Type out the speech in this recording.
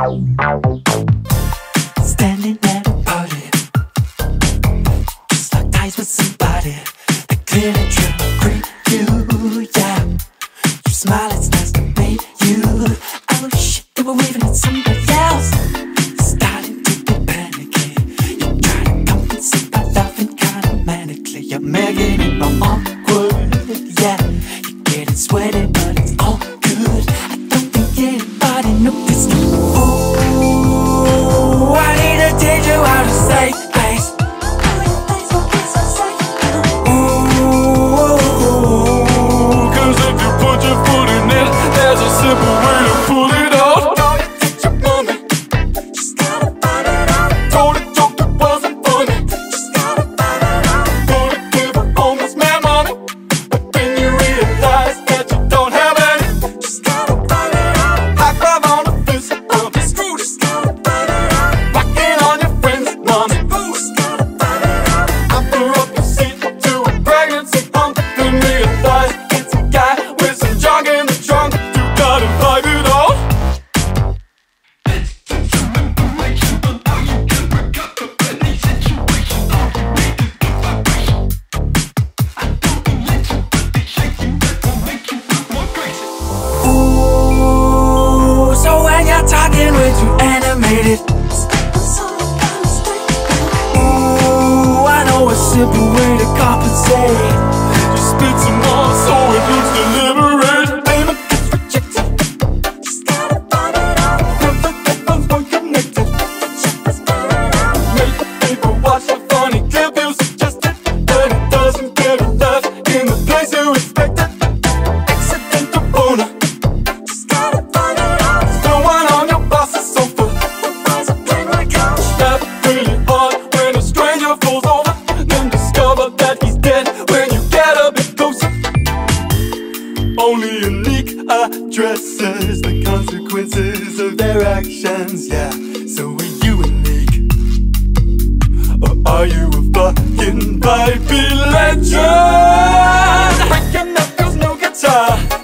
Standing at a party, just locked eyes with somebody that clearly treat you, yeah. You smile, it's nice to meet you. Oh shit, they were waving at somebody else. Starting to get panicky. You try to compensate by laughing kind of manically. You're making it more awkward, yeah. You're getting sweaty, but it's all good. I don't think anybody noticed. Ooh, I need to teach you how to say things. Ooh, 'cause if you put your foot in it, there's a simple way to pull it out. Call your teacher mommy, just gotta find it out. Told a joke that wasn't funny, just gotta find it out. Gonna give a homeless man money, but then you realize that you don't have any. Just gotta find it out. High five on the fist of the screw, just gotta find it out. Rocking on your friend's mommy, just gotta find it out. Offer up your seat to a pregnancy pump, then realize it's a guy with some junk in the trunk. You gotta find it out. Ooh, so when you're talking way too animated, ooh, I know a simple way to compensate. Just spit some more so it looks deliberate. Payment gets rejected, just gotta find it out. Never get phones were connected, just find it out. Make the people watch a funny clip you suggested, but it doesn't get left in the place you expected. Accidental boner, just gotta find it out. No one on your boss's sofa, why's it playing like out? Laugh really hard when a stranger falls over, then discover that he's dead when you get a bit closer. Only unique addresses the consequences of their actions, yeah. So are you unique? Or are you a fucking baby legend? Breaking up feels no guitar.